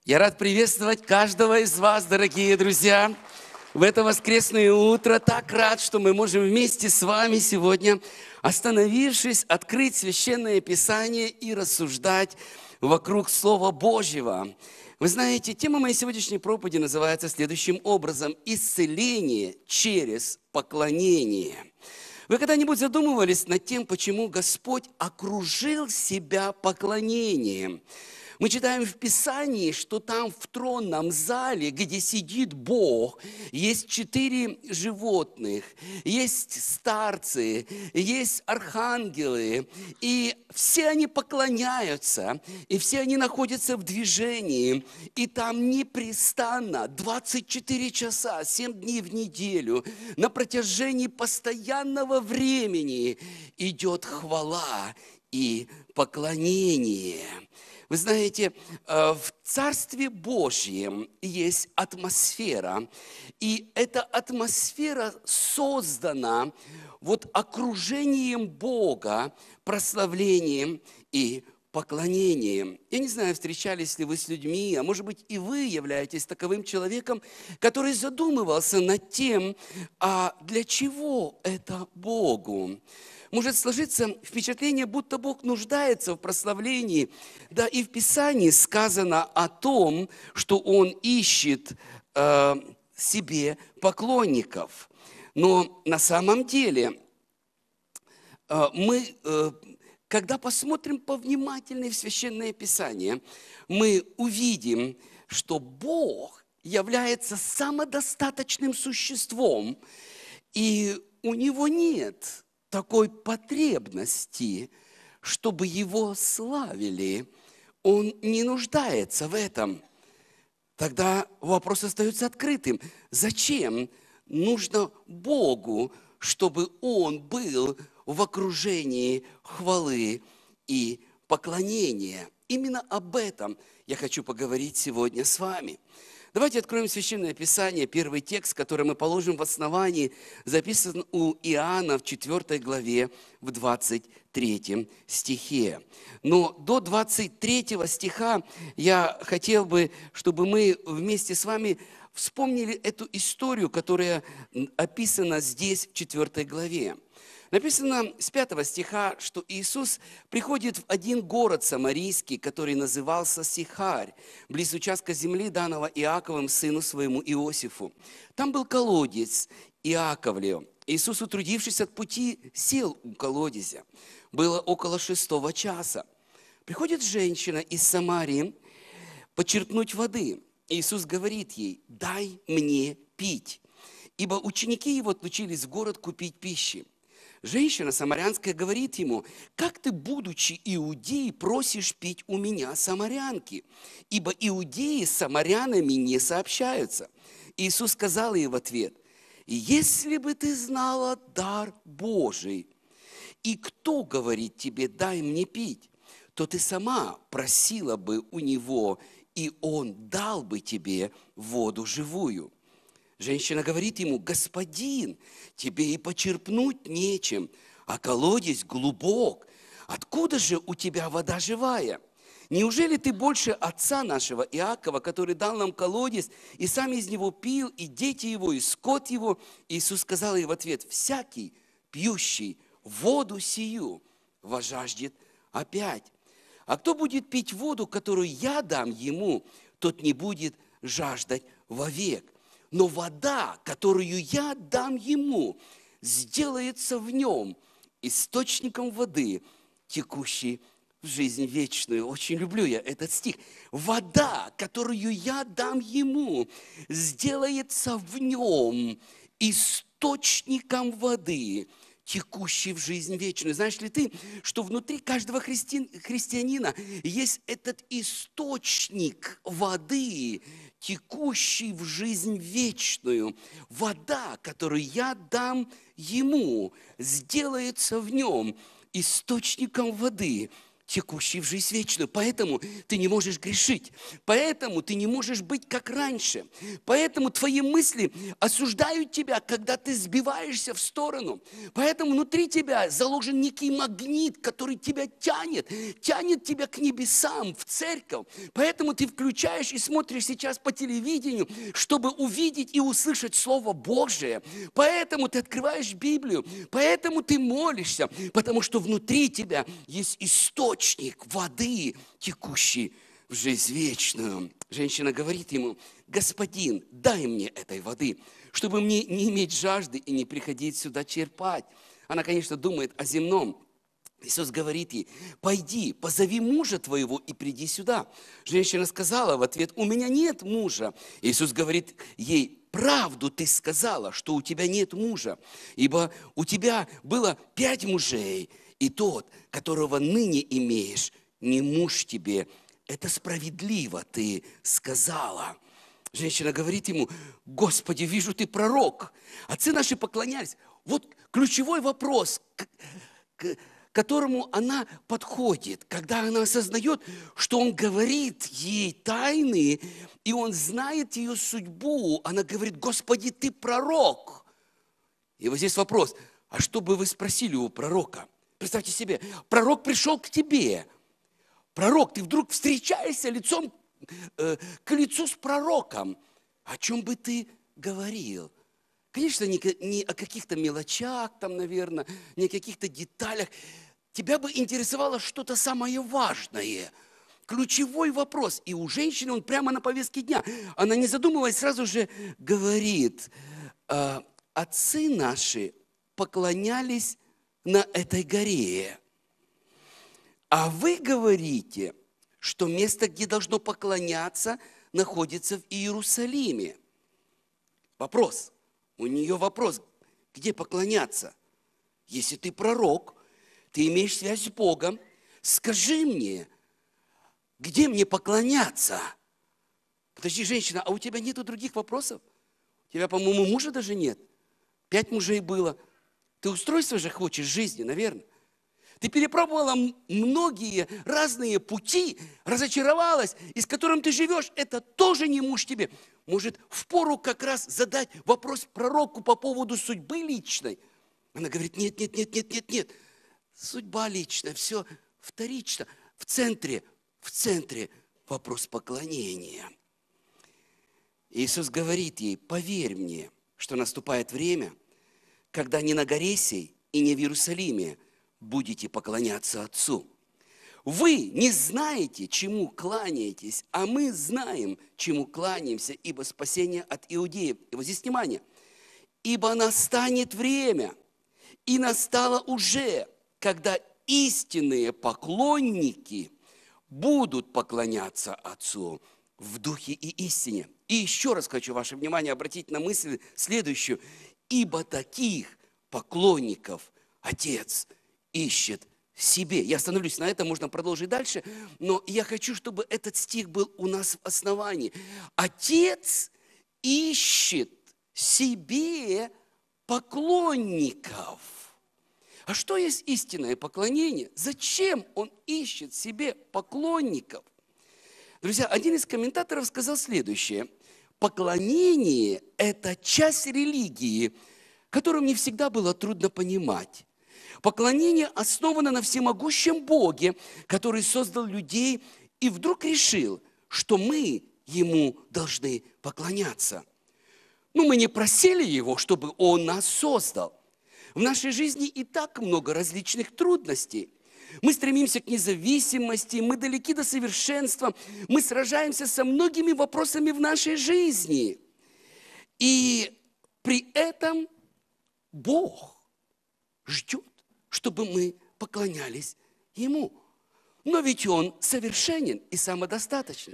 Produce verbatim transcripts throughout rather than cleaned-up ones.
Я рад приветствовать каждого из вас, дорогие друзья, в это воскресное утро. Так рад, что мы можем вместе с вами сегодня, остановившись, открыть Священное Писание и рассуждать вокруг Слова Божьего. Вы знаете, тема моей сегодняшней проповеди называется следующим образом: «Исцеление через поклонение». Вы когда-нибудь задумывались над тем, почему Господь окружил себя поклонением? Мы читаем в Писании, что там в тронном зале, где сидит Бог, есть четыре животных, есть старцы, есть архангелы, и все они поклоняются, и все они находятся в движении, и там непрестанно двадцать четыре часа, семь дней в неделю, на протяжении постоянного времени идет хвала и поклонение. Вы знаете, в Царстве Божьем есть атмосфера, и эта атмосфера создана вот окружением Бога, прославлением и поклонением. Я не знаю, встречались ли вы с людьми, а может быть и вы являетесь таковым человеком, который задумывался над тем, а для чего это Богу? Может сложиться впечатление, будто Бог нуждается в прославлении. Да, и в Писании сказано о том, что Он ищет э, себе поклонников. Но на самом деле э, мы, э, когда посмотрим повнимательнее в Священное Писание, мы увидим, что Бог является самодостаточным существом, и у Него нет такой потребности, чтобы Его славили. Он не нуждается в этом. Тогда вопрос остается открытым. Зачем нужно Богу, чтобы Он был в окружении хвалы и поклонения? Именно об этом я хочу поговорить сегодня с вами. Давайте откроем Священное Писание. Первый текст, который мы положим в основании, записан у Иоанна в четвёртой главе, в двадцать третьем стихе. Но до двадцать третьего стиха я хотел бы, чтобы мы вместе с вами вспомнили эту историю, которая описана здесь, в четвёртой главе. Написано с пятого стиха, что Иисус приходит в один город самарийский, который назывался Сихарь, близ участка земли, данного Иаковом сыну своему Иосифу. Там был колодец Иаковлев. Иисус, утрудившись от пути, сел у колодезя. Было около шестого часа. Приходит женщина из Самарии почерпнуть воды. Иисус говорит ей: «Дай мне пить», ибо ученики его отлучились в город купить пищи. Женщина самарянская говорит ему: «Как ты, будучи иудеей, просишь пить у меня, самарянки? Ибо иудеи с самарянами не сообщаются». Иисус сказал ей в ответ: «Если бы ты знала дар Божий, и кто говорит тебе: дай мне пить, то ты сама просила бы у него, и он дал бы тебе воду живую». Женщина говорит ему: «Господин, тебе и почерпнуть нечем, а колодец глубок. Откуда же у тебя вода живая? Неужели ты больше отца нашего Иакова, который дал нам колодец, и сам из него пил, и дети его, и скот его?» Иисус сказал ей в ответ: «Всякий, пьющий воду сию, возжаждет опять. А кто будет пить воду, которую я дам ему, тот не будет жаждать вовек. Но вода, которую я дам ему, сделается в нем источником воды, текущей в жизнь вечную». Очень люблю я этот стих. Вода, которую я дам ему, сделается в нем источником воды, текущий в жизнь вечную. Знаешь ли ты, что внутри каждого христи... христианина есть этот источник воды, текущий в жизнь вечную? Вода, которую я дам ему, сделается в нем источником воды, текущий в жизнь вечную. Поэтому ты не можешь грешить. Поэтому ты не можешь быть как раньше. Поэтому твои мысли осуждают тебя, когда ты сбиваешься в сторону. Поэтому внутри тебя заложен некий магнит, который тебя тянет, тянет тебя к небесам, в церковь. Поэтому ты включаешь и смотришь сейчас по телевидению, чтобы увидеть и услышать Слово Божие. Поэтому ты открываешь Библию, поэтому ты молишься, потому что внутри тебя есть источник воды, текущий в жизнь вечную. Женщина говорит ему: господин, дай мне этой воды, чтобы мне не иметь жажды и не приходить сюда черпать. Она, конечно, думает о земном. Иисус говорит ей: пойди, позови мужа твоего и приди сюда. Женщина сказала в ответ: у меня нет мужа. Иисус говорит ей: правду ты сказала, что у тебя нет мужа, ибо у тебя было пять мужей, и тот, которого ныне имеешь, не муж тебе. Это справедливо ты сказала. Женщина говорит ему: Господи, вижу, ты пророк. Отцы наши поклонялись. Вот ключевой вопрос, к, к которому она подходит, когда она осознает, что он говорит ей тайны, и он знает ее судьбу. Она говорит: Господи, ты пророк. И вот здесь вопрос: а что бы вы спросили у пророка? Представьте себе, пророк пришел к тебе. Пророк, ты вдруг встречаешься лицом э, к лицу с пророком. О чем бы ты говорил? Конечно, не, не о каких-то мелочах там, наверное, не о каких-то деталях. Тебя бы интересовало что-то самое важное. Ключевой вопрос. И у женщины он прямо на повестке дня. Она, не задумываясь, сразу же говорит: отцы наши поклонялись на этой горе. А вы говорите, что место, где должно поклоняться, находится в Иерусалиме. Вопрос. У нее вопрос: где поклоняться? Если ты пророк, ты имеешь связь с Богом, скажи мне, где мне поклоняться? Подожди, женщина, а у тебя нету других вопросов? У тебя, по-моему, мужа даже нет. Пять мужей было. Ты устройство же хочешь в жизни, наверное. Ты перепробовала многие разные пути, разочаровалась, и с которым ты живешь, это тоже не муж тебе. Может, впору как раз задать вопрос пророку по поводу судьбы личной? Она говорит: нет, нет, нет, нет, нет, нет. Судьба личная, все вторично. В центре, в центре вопрос поклонения. Иисус говорит ей: поверь мне, что наступает время, когда не на горе сей и не в Иерусалиме будете поклоняться Отцу. Вы не знаете, чему кланяетесь, а мы знаем, чему кланяемся, ибо спасение от иудеев. И вот здесь внимание. Ибо настанет время, и настало уже, когда истинные поклонники будут поклоняться Отцу в духе и истине. И еще раз хочу ваше внимание обратить на мысль следующую. Ибо таких поклонников Отец ищет себе. Я остановлюсь на этом, можно продолжить дальше, но я хочу, чтобы этот стих был у нас в основании. Отец ищет себе поклонников. А что есть истинное поклонение? Зачем он ищет себе поклонников? Друзья, один из комментаторов сказал следующее. Поклонение – это часть религии, которую не всегда было трудно понимать. Поклонение основано на всемогущем Боге, который создал людей и вдруг решил, что мы Ему должны поклоняться. Но мы не просили Его, чтобы Он нас создал. В нашей жизни и так много различных трудностей. Мы стремимся к независимости, мы далеки до совершенства, мы сражаемся со многими вопросами в нашей жизни. И при этом Бог ждет, чтобы мы поклонялись Ему. Но ведь Он совершенен и самодостаточен.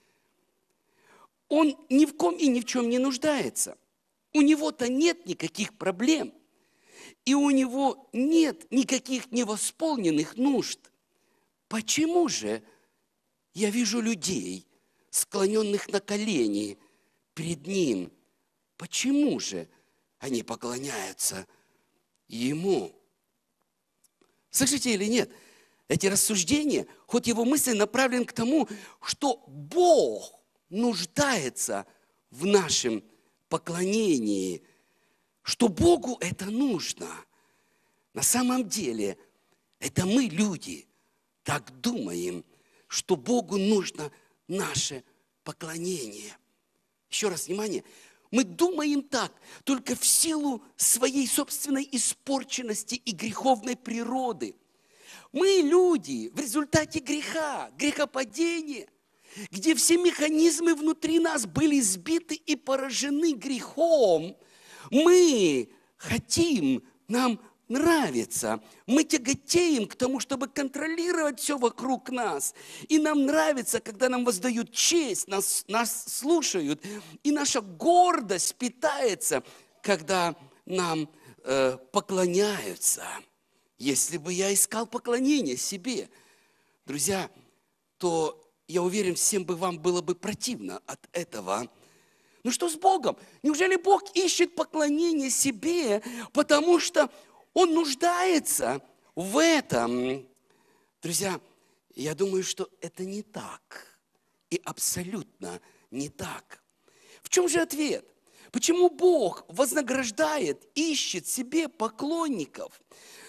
Он ни в ком и ни в чем не нуждается. У Него-то нет никаких проблем. И у Него нет никаких невосполненных нужд. Почему же я вижу людей, склоненных на колени перед Ним? Почему же они поклоняются Ему? Слышите или нет? эти рассуждения, ход его мысли направлен к тому, что Бог нуждается в нашем поклонении, что Богу это нужно. На самом деле, это мы, люди, так думаем, что Богу нужно наше поклонение. Еще раз внимание. Мы думаем так только в силу своей собственной испорченности и греховной природы. Мы люди в результате греха, грехопадения, где все механизмы внутри нас были сбиты и поражены грехом, мы хотим, нам нравится, мы тяготеем к тому, чтобы контролировать все вокруг нас. И нам нравится, когда нам воздают честь, нас, нас слушают. И наша гордость питается, когда нам э, поклоняются. Если бы я искал поклонение себе, друзья, то я уверен, всем бы вам было бы противно от этого. Ну что с Богом? Неужели Бог ищет поклонение себе, потому что Он нуждается в этом? Друзья, я думаю, что это не так. И абсолютно не так. В чем же ответ? Почему Бог вознаграждает, ищет себе поклонников?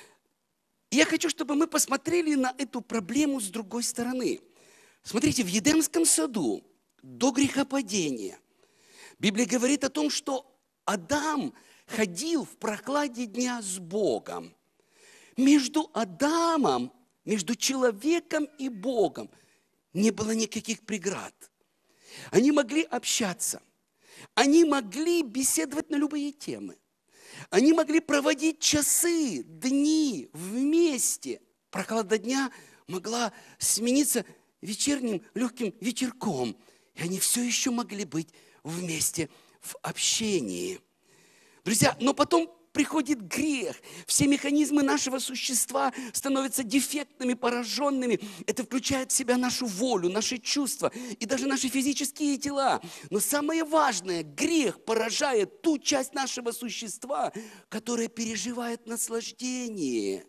Я хочу, чтобы мы посмотрели на эту проблему с другой стороны. Смотрите, в Едемском саду до грехопадения Библия говорит о том, что Адам ходил в прохладе дня с Богом. Между Адамом, между человеком и Богом не было никаких преград. Они могли общаться, они могли беседовать на любые темы. Они могли проводить часы, дни вместе. Прохлада дня могла смениться вечерним легким ветерком. И они все еще могли быть вместе в общении. Друзья, но потом приходит грех. Все механизмы нашего существа становятся дефектными, пораженными. Это включает в себя нашу волю, наши чувства и даже наши физические тела. Но самое важное, грех поражает ту часть нашего существа, которая переживает наслаждение.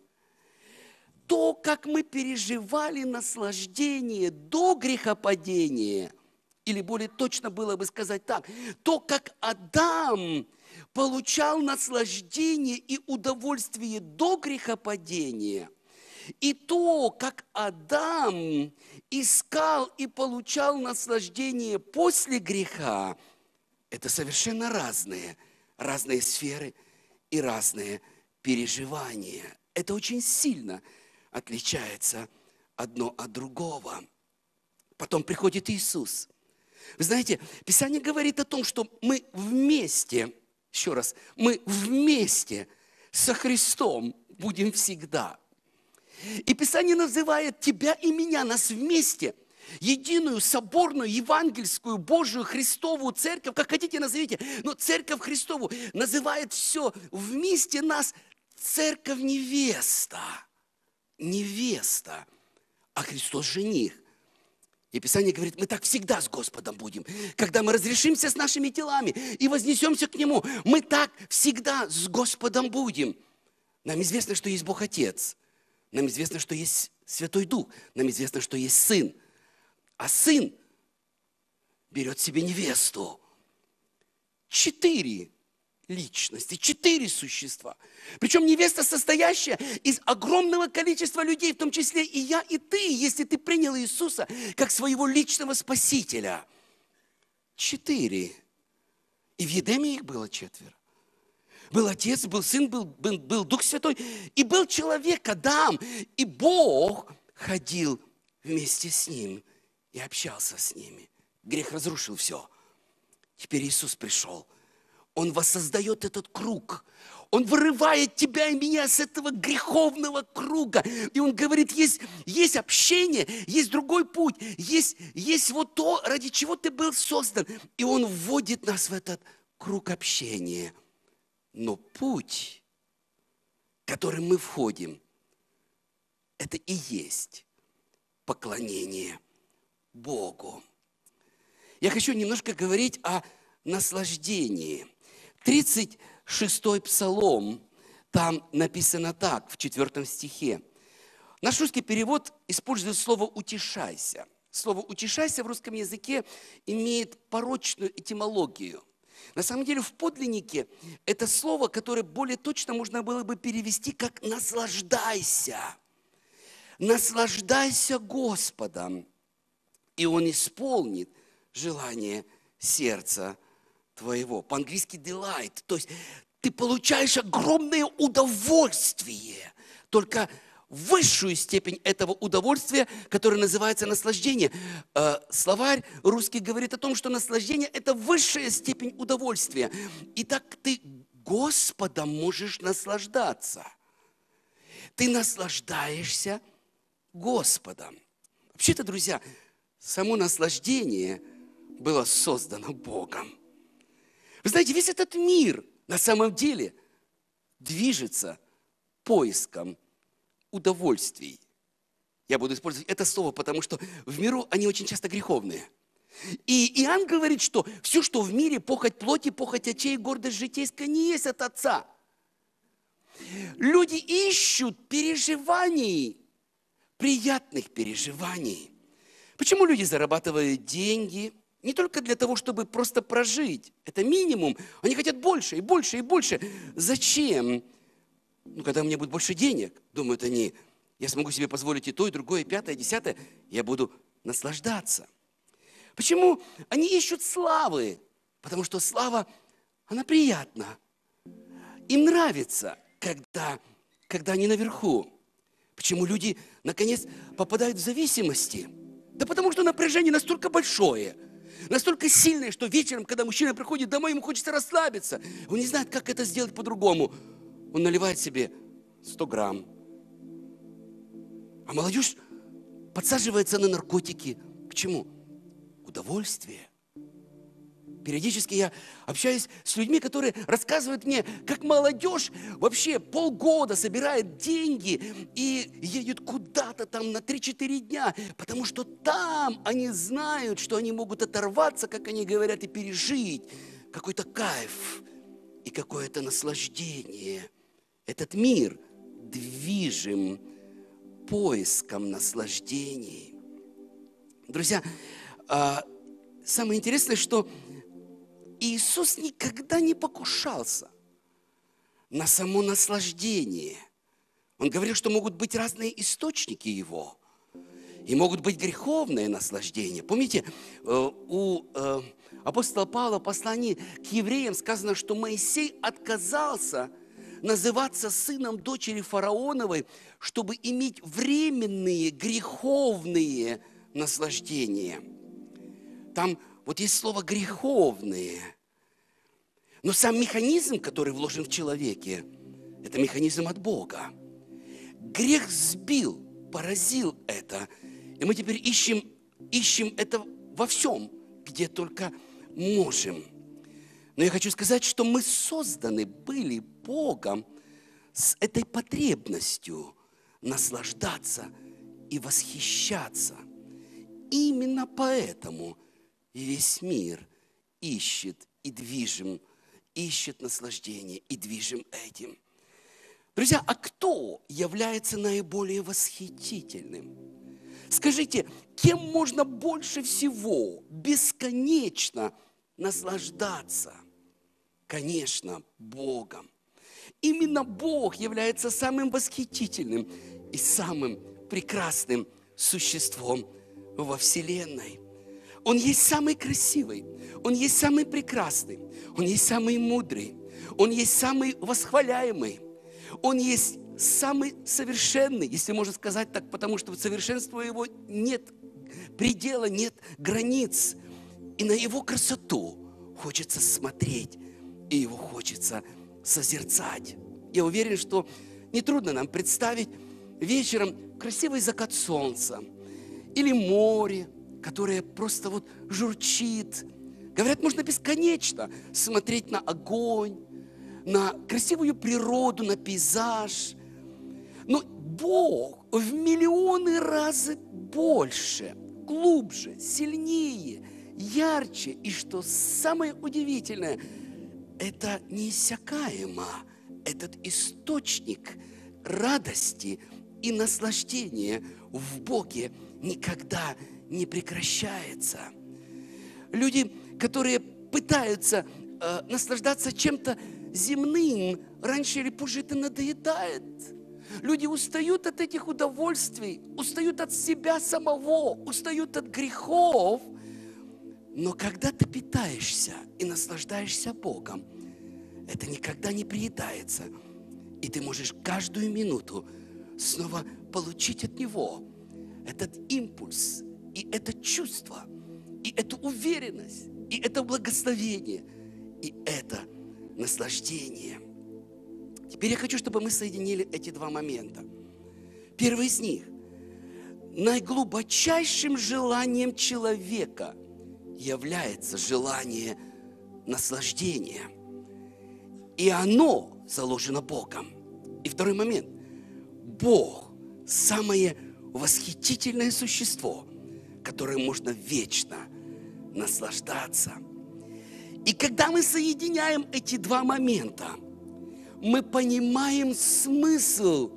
То, как мы переживали наслаждение до грехопадения, или более точно было бы сказать так, то, как Адам получал наслаждение и удовольствие до грехопадения, и то, как Адам искал и получал наслаждение после греха, это совершенно разные, разные сферы и разные переживания. Это очень сильно отличается одно от другого. Потом приходит Иисус. Вы знаете, Писание говорит о том, что мы вместе, еще раз, мы вместе со Христом будем всегда. И Писание называет тебя и меня, нас вместе, единую, соборную, евангельскую, Божию, Христову церковь, как хотите назовите, но церковь Христову называет все вместе нас церковь невеста. Невеста, а Христос жених. И Писание говорит, мы так всегда с Господом будем. Когда мы разрешимся с нашими телами и вознесемся к Нему, мы так всегда с Господом будем. Нам известно, что есть Бог Отец. Нам известно, что есть Святой Дух. Нам известно, что есть Сын. А Сын берет себе невесту. Четыре личности, четыре существа. Причем невеста, состоящая из огромного количества людей, в том числе и я, и ты, если ты принял Иисуса как своего личного Спасителя. Четыре. И в Едеме их было четверо. Был Отец, был Сын, был, был, был Дух Святой, и был человек, Адам, и Бог ходил вместе с ним и общался с ними. Грех разрушил все. Теперь Иисус пришел. Он воссоздает этот круг. Он вырывает тебя и меня с этого греховного круга. И Он говорит, есть, есть общение, есть другой путь, есть, есть вот то, ради чего ты был создан. И Он вводит нас в этот круг общения. Но путь, которым мы входим, это и есть поклонение Богу. Я хочу немножко говорить о наслаждении. тридцать шестой псалом, там написано так, в четвертом стихе. Наш русский перевод использует слово «утешайся». Слово «утешайся» в русском языке имеет порочную этимологию. На самом деле в подлиннике это слово, которое более точно можно было бы перевести как «наслаждайся». Наслаждайся Господом, и Он исполнит желание сердца твоего. По-английски delight, то есть ты получаешь огромное удовольствие, только высшую степень этого удовольствия, которое называется наслаждение. Э, словарь русский говорит о том, что наслаждение – это высшая степень удовольствия. И так ты Господом можешь наслаждаться. Ты наслаждаешься Господом. Вообще-то, друзья, само наслаждение было создано Богом. Вы знаете, весь этот мир на самом деле движется поиском удовольствий. Я буду использовать это слово, потому что в миру они очень часто греховные. И Иоанн говорит, что все, что в мире, похоть плоти, похоть очей, гордость житейская, не есть от Отца. Люди ищут переживаний, приятных переживаний. Почему люди зарабатывают деньги? Не только для того, чтобы просто прожить. Это минимум. Они хотят больше и больше и больше. Зачем? Ну, когда у меня будет больше денег, думают они, я смогу себе позволить и то, и другое, и пятое, и десятое, я буду наслаждаться. Почему они ищут славы? Потому что слава, она приятна. Им нравится, когда, когда они наверху. Почему люди, наконец, попадают в зависимости? Да потому что напряжение настолько большое, настолько сильное, что вечером, когда мужчина приходит домой, ему хочется расслабиться. Он не знает, как это сделать по-другому. Он наливает себе сто грамм. А молодежь подсаживается на наркотики. К чему? Удовольствие. Периодически я общаюсь с людьми, которые рассказывают мне, как молодежь вообще полгода собирает деньги и едет куда-то там на три-четыре дня, потому что там они знают, что они могут оторваться, как они говорят, и пережить какой-то кайф и какое-то наслаждение. Этот мир движим поиском наслаждений. Друзья, самое интересное, что Иисус никогда не покушался на само наслаждение. Он говорил, что могут быть разные источники его. И могут быть греховные наслаждения. Помните, у апостола Павла в послании к евреям сказано, что Моисей отказался называться сыном дочери фараоновой, чтобы иметь временные греховные наслаждения. Там вот есть слово «греховные». Но сам механизм, который вложен в человеке, это механизм от Бога. Грех сбил, поразил это. И мы теперь ищем, ищем это во всем, где только можем. Но я хочу сказать, что мы созданы были Богом с этой потребностью наслаждаться и восхищаться. Именно поэтому весь мир ищет и движим, ищет наслаждение и движим этим. Друзья, а кто является наиболее восхитительным? Скажите, кем можно больше всего бесконечно наслаждаться? Конечно, Богом. Именно Бог является самым восхитительным и самым прекрасным существом во Вселенной. Он есть самый красивый, Он есть самый прекрасный, Он есть самый мудрый, Он есть самый восхваляемый, Он есть самый совершенный, если можно сказать так, потому что в совершенству Его нет предела, нет границ. И на Его красоту хочется смотреть, и Его хочется созерцать. Я уверен, что нетрудно нам представить вечером красивый закат солнца или море, которое просто вот журчит. Говорят, можно бесконечно смотреть на огонь, на красивую природу, на пейзаж. Но Бог в миллионы раз больше, глубже, сильнее, ярче. И что самое удивительное, это неиссякаемо. Этот источник радости и наслаждение в Боге никогда не прекращается. Люди, которые пытаются э, наслаждаться чем-то земным, раньше или позже это надоедает. Люди устают от этих удовольствий, устают от себя самого, устают от грехов. Но когда ты питаешься и наслаждаешься Богом, это никогда не приедается. И ты можешь каждую минуту снова получить от Него этот импульс, и это чувство, и эту уверенность, и это благословение, и это наслаждение. Теперь я хочу, чтобы мы соединили эти два момента. Первый из них. Наиглубочайшим желанием человека является желание наслаждения. И оно заложено Богом. И второй момент. Бог – самое восхитительное существо, которым можно вечно наслаждаться. И когда мы соединяем эти два момента, мы понимаем смысл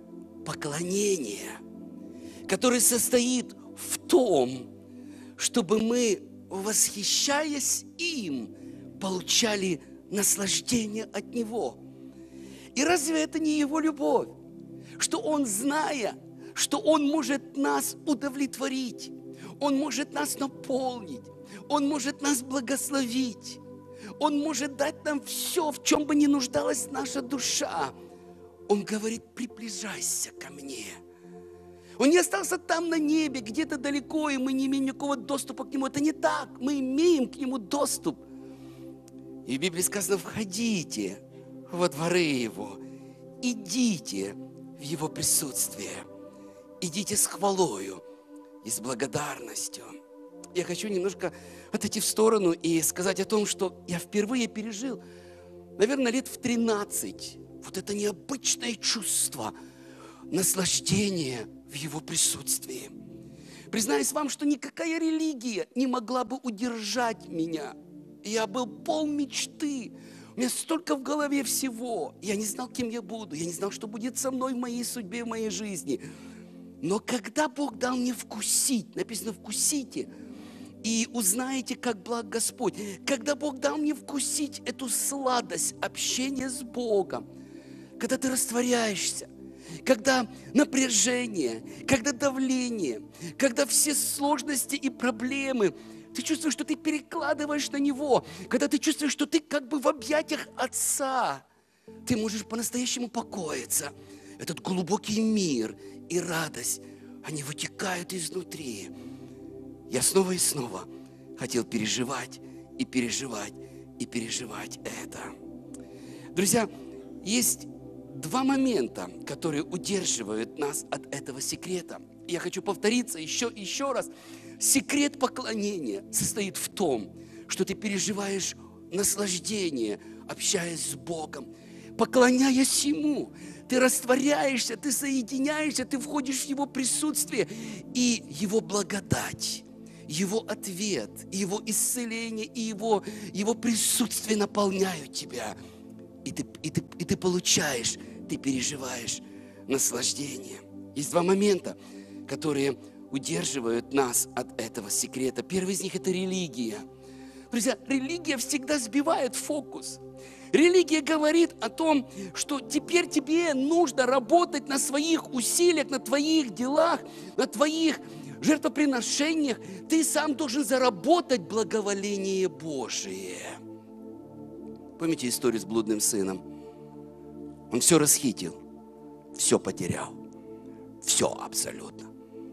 поклонения, который состоит в том, чтобы мы, восхищаясь им, получали наслаждение от Него. И разве это не Его любовь? Что Он, зная, что Он может нас удовлетворить, Он может нас наполнить, Он может нас благословить, Он может дать нам все, в чем бы ни нуждалась наша душа. Он говорит: приближайся ко мне. Он не остался там на небе, где-то далеко, и мы не имеем никакого доступа к Нему. Это не так. Мы имеем к Нему доступ. И в Библии сказано: входите во дворы Его, идите в Его присутствие, идите с хвалою и с благодарностью. Я хочу немножко отойти в сторону и сказать о том, что я впервые пережил, наверное, лет в тринадцать, вот это необычное чувство наслаждения в Его присутствии. Признаюсь вам, что никакая религия не могла бы удержать меня. Я был полон мечты. У меня столько в голове всего. Я не знал, кем я буду. Я не знал, что будет со мной в моей судьбе, в моей жизни. Но когда Бог дал мне вкусить, написано: вкусите, и узнаете, как благ Господь. Когда Бог дал мне вкусить эту сладость общения с Богом, когда ты растворяешься, когда напряжение, когда давление, когда все сложности и проблемы, ты чувствуешь, что ты перекладываешь на Него, когда ты чувствуешь, что ты как бы в объятиях Отца, ты можешь по-настоящему покоиться. Этот глубокий мир и радость, они вытекают изнутри. Я снова и снова хотел переживать и переживать и переживать это. Друзья, есть два момента, которые удерживают нас от этого секрета. Я хочу повториться еще и еще раз. Секрет поклонения состоит в том, что ты переживаешь наслаждение, общаясь с Богом, поклоняясь Ему. Ты растворяешься, ты соединяешься, ты входишь в Его присутствие, и Его благодать, Его ответ, Его исцеление и Его, Его присутствие наполняют тебя. И ты, и, ты, и ты получаешь, ты переживаешь наслаждение. Есть два момента, которые удерживают нас от этого секрета. Первый из них – это религия. Друзья, религия всегда сбивает фокус. Религия говорит о том, что теперь тебе нужно работать на своих усилиях, на твоих делах, на твоих жертвоприношениях. Ты сам должен заработать благоволение Божие. Помните историю с блудным сыном? Он все расхитил, все потерял. Все абсолютно.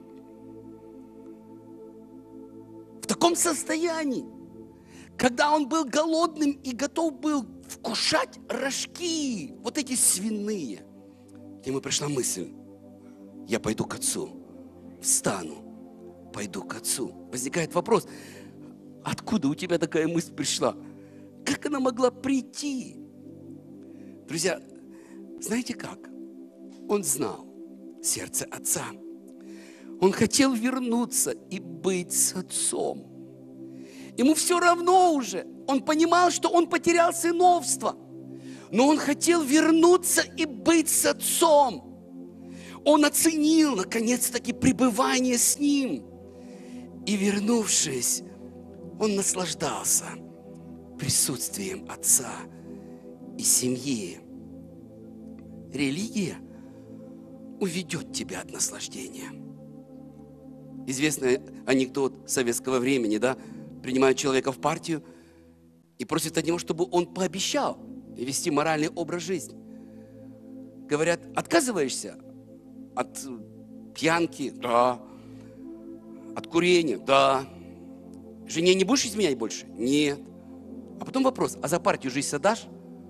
В таком состоянии, когда он был голодным и готов был вкушать рожки, вот эти свиные, к нему пришла мысль: я пойду к отцу, встану, пойду к отцу. Возникает вопрос: откуда у тебя такая мысль пришла? Как она могла прийти? Друзья, знаете как? Он знал сердце отца. Он хотел вернуться и быть с отцом. Ему все равно уже. Он понимал, что он потерял сыновство. Но он хотел вернуться и быть с отцом. Он оценил, наконец-таки, пребывание с Ним. И, вернувшись, он наслаждался присутствием Отца и семьи. Религия уведет тебя от наслаждения. Известный анекдот советского времени, да? Принимают человека в партию и просят от него, чтобы он пообещал вести моральный образ жизни. Говорят, отказываешься от пьянки? Да. От курения? Да. Жене не будешь изменять больше? Нет. А потом вопрос, а за партию жизнь отдашь?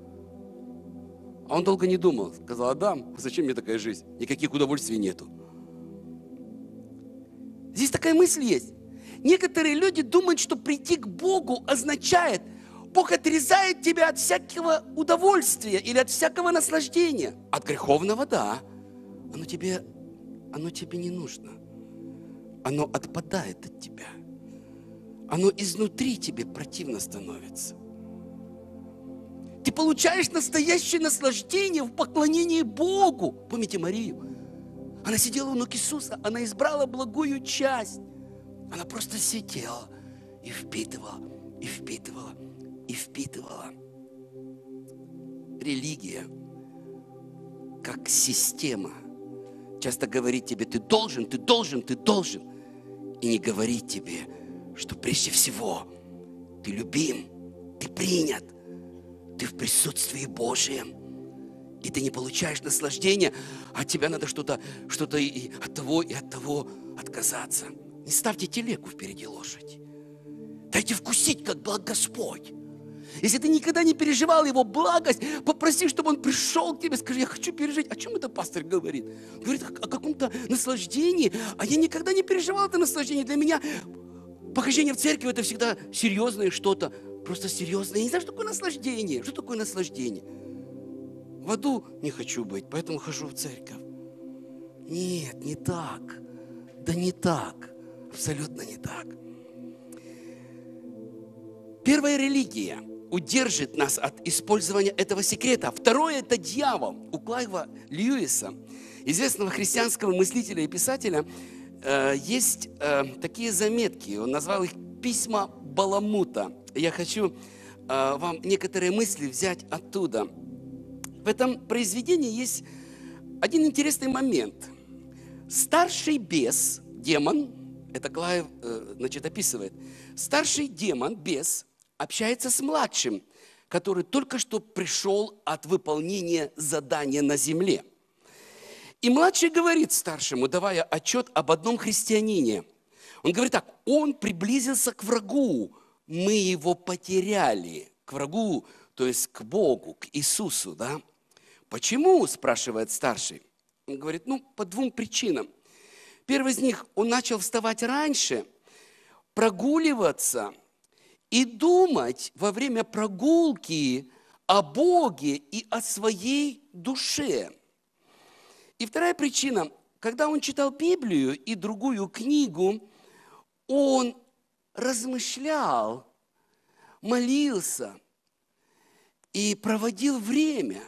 А он долго не думал. Сказал, отдам. Зачем мне такая жизнь? Никаких удовольствий нету. Здесь такая мысль есть. Некоторые люди думают, что прийти к Богу означает, Бог отрезает тебя от всякого удовольствия или от всякого наслаждения. От греховного, да. Оно тебе, оно тебе не нужно. Оно отпадает от тебя. Оно изнутри тебе противно становится. Ты получаешь настоящее наслаждение в поклонении Богу. Помните Марию? Она сидела у ног Иисуса, она избрала благую часть. Она просто сидела и впитывала, и впитывала, и впитывала. Религия, как система, часто говорит тебе, ты должен, ты должен, ты должен. И не говорит тебе, что прежде всего ты любим, ты принят, ты в присутствии Божьем. И ты не получаешь наслаждения, а от тебя надо что-то, что-то и от того, и от того отказаться. Не ставьте телегу впереди лошади. Дайте вкусить, как благ Господь. Если ты никогда не переживал Его благость, попроси, чтобы Он пришел к тебе, скажи, я хочу пережить. О чем это пастор говорит? Говорит о каком-то наслаждении, а я никогда не переживал это наслаждение. Для меня похождение в церковь это всегда серьезное что-то, просто серьезное. Я не знаю, что такое наслаждение. Что такое наслаждение? В аду не хочу быть, поэтому хожу в церковь. Нет, не так. Да не так. Абсолютно не так. Первая религия удержит нас от использования этого секрета. Второе – это дьявол. У Клайва Льюиса, известного христианского мыслителя и писателя, э, есть э, такие заметки. Он назвал их «Письма Баламута». Я хочу э, вам некоторые мысли взять оттуда. В этом произведении есть один интересный момент. Старший бес, демон, это Клайв, э, значит, описывает, старший демон, бес, общается с младшим, который только что пришел от выполнения задания на земле. И младший говорит старшему, давая отчет об одном христианине. Он говорит так, он приблизился к врагу, мы его потеряли. К врагу, то есть к Богу, к Иисусу, да? Почему, спрашивает старший? Он говорит, ну, по двум причинам. Первый из них, он начал вставать раньше, прогуливаться и думать во время прогулки о Боге и о своей душе. И вторая причина, когда он читал Библию и другую книгу, он размышлял, молился и проводил время,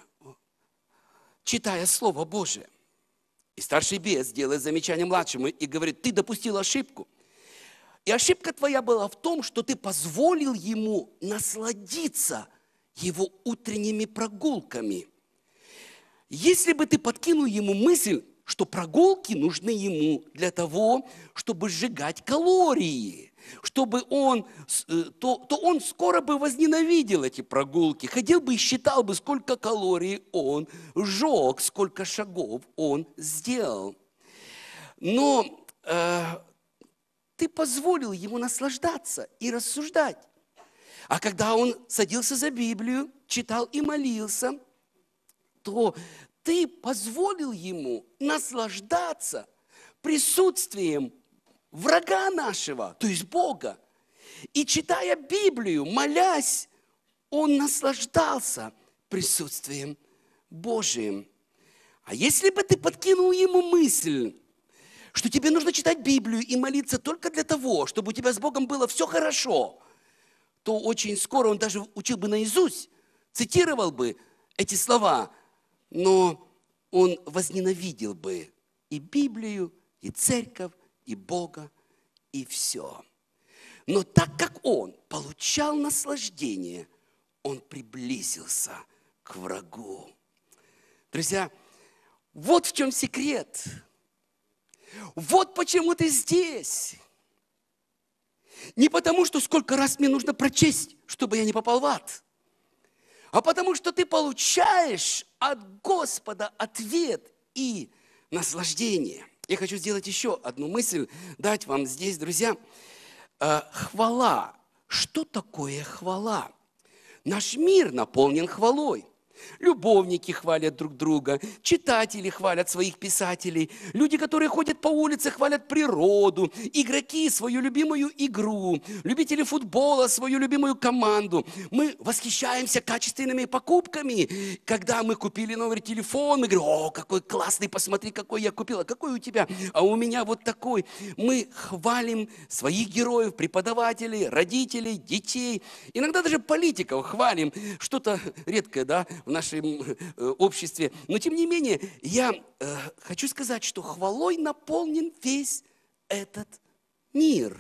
читая Слово Божие. И старший бес делает замечание младшему и говорит, ты допустил ошибку. И ошибка твоя была в том, что ты позволил ему насладиться его утренними прогулками. Если бы ты подкинул ему мысль, что прогулки нужны ему для того, чтобы сжигать калории, чтобы он, то, то он скоро бы возненавидел эти прогулки, ходил бы и считал бы, сколько калорий он сжег, сколько шагов он сделал. Но э, ты позволил ему наслаждаться и рассуждать. А когда он садился за Библию, читал и молился, то ты позволил ему наслаждаться присутствием врага нашего, то есть Бога. И читая Библию, молясь, он наслаждался присутствием Божиим. А если бы ты подкинул ему мысль, что тебе нужно читать Библию и молиться только для того, чтобы у тебя с Богом было все хорошо, то очень скоро он даже учил бы наизусть, цитировал бы эти слова, но он возненавидел бы и Библию, и церковь, и Бога, и все. Но так как он получал наслаждение, он приблизился к врагу. Друзья, вот в чем секрет. Вот почему ты здесь. Не потому, что сколько раз мне нужно прочесть, чтобы я не попал в ад, а потому, что ты получаешь от Господа ответ и наслаждение. Я хочу сделать еще одну мысль, дать вам здесь, друзья. Хвала. Что такое хвала? Наш мир наполнен хвалой. Любовники хвалят друг друга, читатели хвалят своих писателей, люди, которые ходят по улице, хвалят природу, игроки свою любимую игру, любители футбола свою любимую команду. Мы восхищаемся качественными покупками. Когда мы купили новый телефон, мы говорим: о, какой классный, посмотри, какой я купил, а какой у тебя, а у меня вот такой. Мы хвалим своих героев, преподавателей, родителей, детей, иногда даже политиков хвалим, что-то редкое, да, в нашем э, обществе. Но тем не менее, я э, хочу сказать, что хвалой наполнен весь этот мир.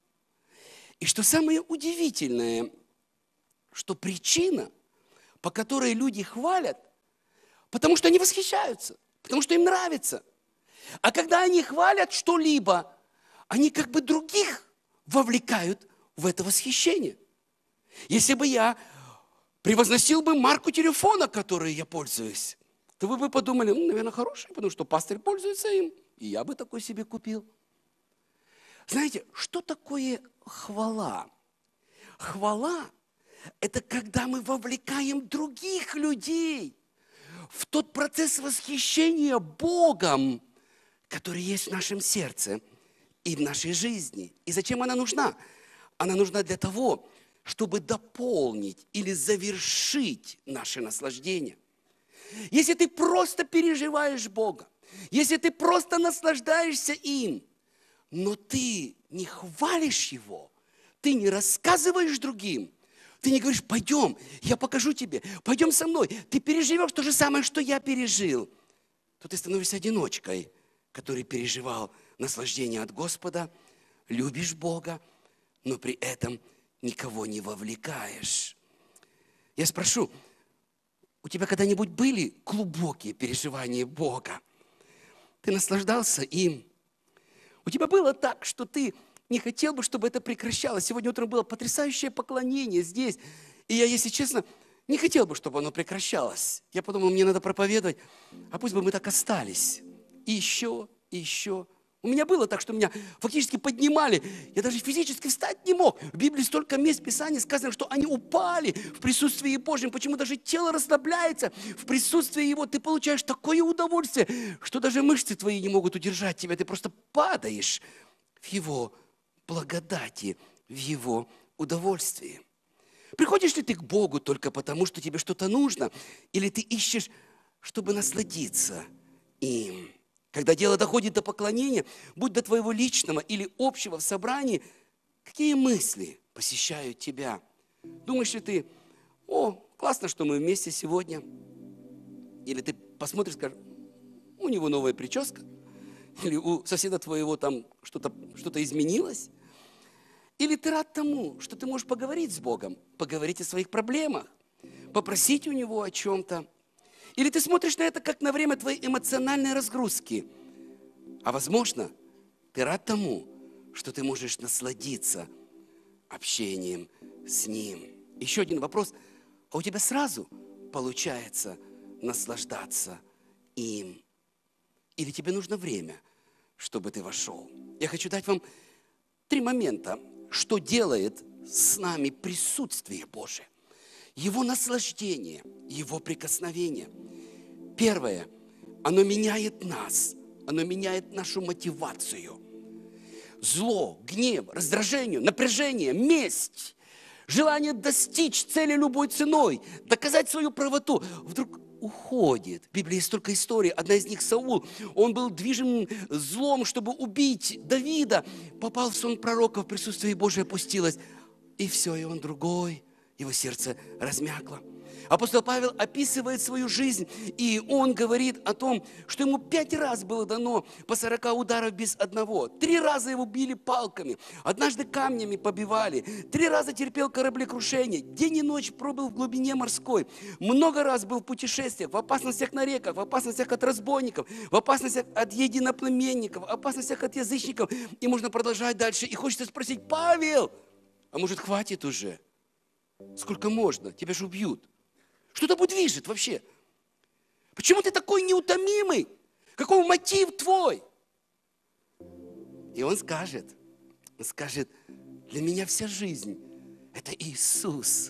И что самое удивительное, что причина, по которой люди хвалят, потому что они восхищаются, потому что им нравится. А когда они хвалят что-либо, они как бы других вовлекают в это восхищение. Если бы я превозносил бы марку телефона, которой я пользуюсь, то вы бы подумали: ну, наверное, хороший, потому что пастырь пользуется им, и я бы такой себе купил. Знаете, что такое хвала? Хвала – это когда мы вовлекаем других людей в тот процесс восхищения Богом, который есть в нашем сердце и в нашей жизни. И зачем она нужна? Она нужна для того, чтобы дополнить или завершить наше наслаждение. Если ты просто переживаешь Бога, если ты просто наслаждаешься им, но ты не хвалишь Его, ты не рассказываешь другим, ты не говоришь: пойдем, я покажу тебе, пойдем со мной, ты переживешь то же самое, что я пережил, то ты становишься одиночкой, который переживал наслаждение от Господа, любишь Бога, но при этом никого не вовлекаешь. Я спрошу: у тебя когда-нибудь были глубокие переживания Бога? Ты наслаждался им? У тебя было так, что ты не хотел бы, чтобы это прекращалось? Сегодня утром было потрясающее поклонение здесь. И я, если честно, не хотел бы, чтобы оно прекращалось. Я подумал, мне надо проповедовать, а пусть бы мы так остались. И еще, и еще. У меня было так, что меня фактически поднимали. Я даже физически встать не мог. В Библии столько мест Писания сказано, что они упали в присутствии Божьем. Почему даже тело расслабляется в присутствии Его. Ты получаешь такое удовольствие, что даже мышцы твои не могут удержать тебя. Ты просто падаешь в Его благодати, в Его удовольствии. Приходишь ли ты к Богу только потому, что тебе что-то нужно? Или ты ищешь, чтобы насладиться им? Когда дело доходит до поклонения, будь до твоего личного или общего в собрании, какие мысли посещают тебя? Думаешь ли ты: о, классно, что мы вместе сегодня? Или ты посмотришь и скажешь: у него новая прическа? Или у соседа твоего там что-то, что-то изменилось? Или ты рад тому, что ты можешь поговорить с Богом, поговорить о своих проблемах, попросить у Него о чем-то? Или ты смотришь на это как на время твоей эмоциональной разгрузки? А возможно, ты рад тому, что ты можешь насладиться общением с Ним. Еще один вопрос. А у тебя сразу получается наслаждаться им? Или тебе нужно время, чтобы ты вошел? Я хочу дать вам три момента, что делает с нами присутствие Божие. Его наслаждение, Его прикосновение. Первое, оно меняет нас, оно меняет нашу мотивацию. Зло, гнев, раздражение, напряжение, месть, желание достичь цели любой ценой, доказать свою правоту, вдруг уходит. В Библии есть столько историй. Одна из них — Саул. Он был движим злом, чтобы убить Давида. Попал в сон пророка, в присутствии Божие опустилось. И все, и он другой. Его сердце размякло. Апостол Павел описывает свою жизнь, и он говорит о том, что ему пять раз было дано по сорока ударов без одного. Три раза его били палками, однажды камнями побивали, три раза терпел кораблекрушение, день и ночь пробыл в глубине морской, много раз был в путешествиях, в опасностях на реках, в опасностях от разбойников, в опасностях от единоплеменников, в опасностях от язычников. И можно продолжать дальше. И хочется спросить: Павел, а может, хватит уже? Сколько можно? Тебя же убьют. Что тобой движет вообще? Почему ты такой неутомимый? Каков мотив твой? И он скажет, он скажет: для меня вся жизнь – это Иисус.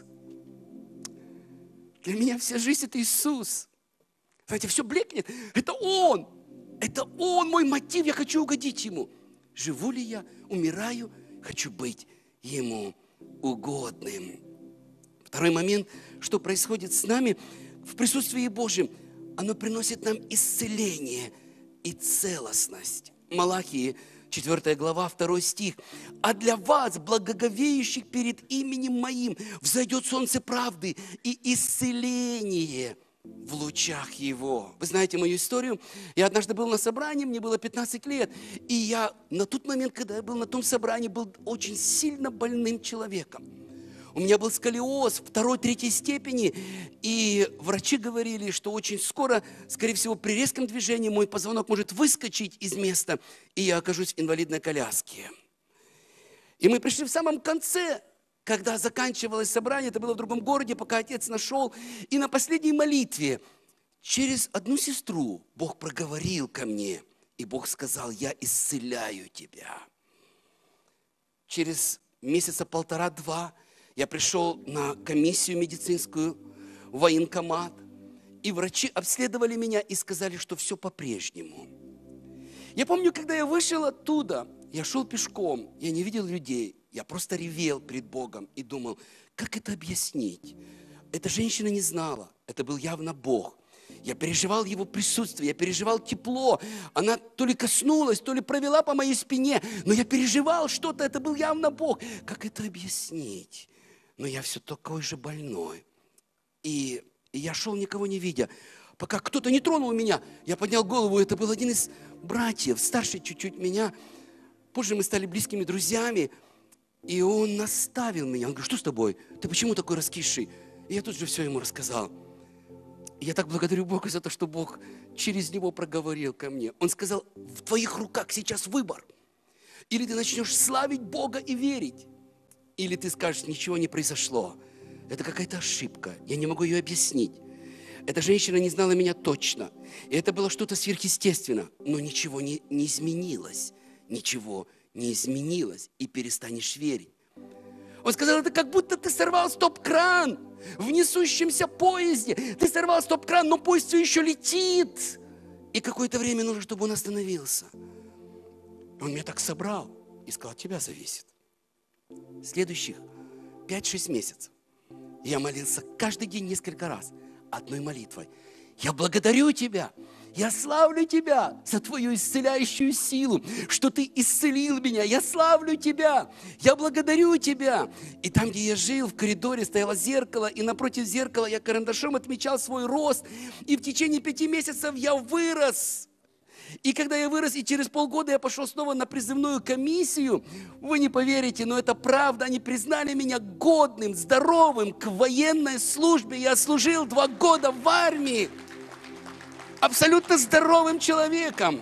Для меня вся жизнь – это Иисус. Знаете, все блекнет. Это Он. Это Он мой мотив. Я хочу угодить Ему. Живу ли я, умираю, хочу быть Ему угодным. Второй момент, что происходит с нами в присутствии Божьем, оно приносит нам исцеление и целостность. Малахии, четвёртая глава, второй стих. «А для вас, благоговеющих перед именем Моим, взойдет солнце правды и исцеление в лучах Его». Вы знаете мою историю? Я однажды был на собрании, мне было пятнадцать лет, и я на тот момент, когда я был на том собрании, был очень сильно больным человеком. У меня был сколиоз второй, третьей степени, и врачи говорили, что очень скоро, скорее всего, при резком движении мой позвонок может выскочить из места, и я окажусь в инвалидной коляске. И мы пришли в самом конце, когда заканчивалось собрание, это было в другом городе, пока отец нашел, и на последней молитве через одну сестру Бог проговорил ко мне, и Бог сказал: я исцеляю тебя. Через месяца полтора-два я пришел на комиссию медицинскую в военкомат, и врачи обследовали меня и сказали, что все по-прежнему. Я помню, когда я вышел оттуда, я шел пешком, я не видел людей, я просто ревел пред Богом и думал, как это объяснить? Эта женщина не знала, это был явно Бог. Я переживал Его присутствие, я переживал тепло. Она то ли коснулась, то ли провела по моей спине, но я переживал что-то, это был явно Бог. Как это объяснить? Но я все такой же больной. И, и я шел, никого не видя. Пока кто-то не тронул меня, я поднял голову, это был один из братьев, старше чуть-чуть меня. Позже мы стали близкими друзьями, и он наставил меня. Он говорит: что с тобой? Ты почему такой раскисший? И я тут же все ему рассказал. И я так благодарю Бога за то, что Бог через него проговорил ко мне. Он сказал: в твоих руках сейчас выбор. Или ты начнешь славить Бога и верить, или ты скажешь: ничего не произошло. Это какая-то ошибка, я не могу ее объяснить. Эта женщина не знала меня точно. И это было что-то сверхъестественное. Но ничего не, не изменилось. Ничего не изменилось. И перестанешь верить. Он сказал: это как будто ты сорвал стоп-кран в несущемся поезде. Ты сорвал стоп-кран, но поезд все еще летит. И какое-то время нужно, чтобы он остановился. Он меня так собрал и сказал: от тебя зависит. Следующих пять-шесть месяцев я молился каждый день несколько раз одной молитвой. Я благодарю Тебя, я славлю Тебя за Твою исцеляющую силу, что Ты исцелил меня. Я славлю Тебя, я благодарю Тебя. И там, где я жил, в коридоре стояло зеркало, и напротив зеркала я карандашом отмечал свой рост. И в течение пяти месяцев я вырос. И когда я вырос, и через полгода я пошел снова на призывную комиссию, вы не поверите, но это правда, они признали меня годным, здоровым к военной службе. Я служил два года в армии, абсолютно здоровым человеком.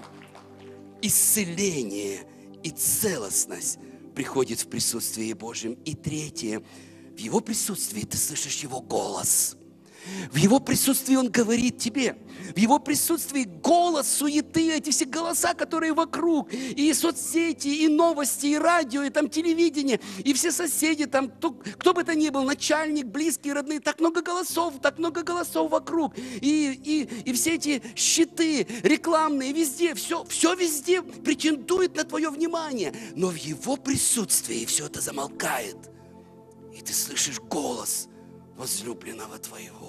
Исцеление и целостность приходит в присутствии Божьем. И третье, в Его присутствии ты слышишь Его голос. В Его присутствии Он говорит тебе. В Его присутствии голос суеты, эти все голоса, которые вокруг, и соцсети, и новости, и радио, и там телевидение, и все соседи, там, кто, кто бы то ни был, начальник, близкие, родные, так много голосов, так много голосов вокруг, и, и, и все эти щиты рекламные, везде, все, все везде претендует на твое внимание, но в Его присутствии все это замолкает, и ты слышишь голос возлюбленного твоего.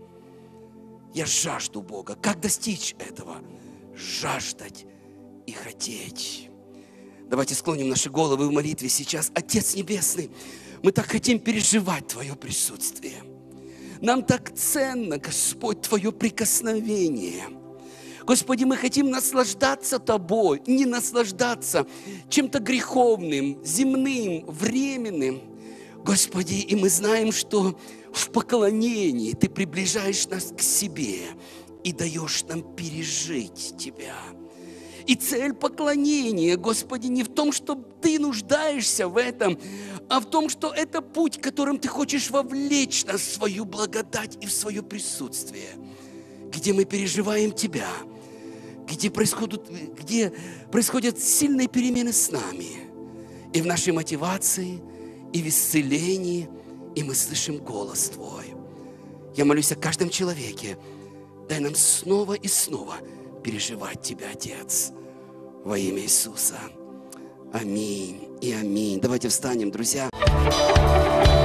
Я жажду Бога. Как достичь этого? Жаждать и хотеть. Давайте склоним наши головы в молитве сейчас. Отец Небесный, мы так хотим переживать Твое присутствие. Нам так ценно, Господь, Твое прикосновение. Господи, мы хотим наслаждаться Тобой, не наслаждаться чем-то греховным, земным, временным. Господи, и мы знаем, что в поклонении Ты приближаешь нас к себе и даешь нам пережить Тебя. И цель поклонения, Господи, не в том, что Ты нуждаешься в этом, а в том, что это путь, которым Ты хочешь вовлечь нас в свою благодать и в свое присутствие, где мы переживаем Тебя, где происходят, где происходят сильные перемены с нами, и в нашей мотивации, и в исцелении, и мы слышим голос Твой. Я молюсь о каждом человеке. Дай нам снова и снова переживать Тебя, Отец, во имя Иисуса. Аминь и аминь. Давайте встанем, друзья.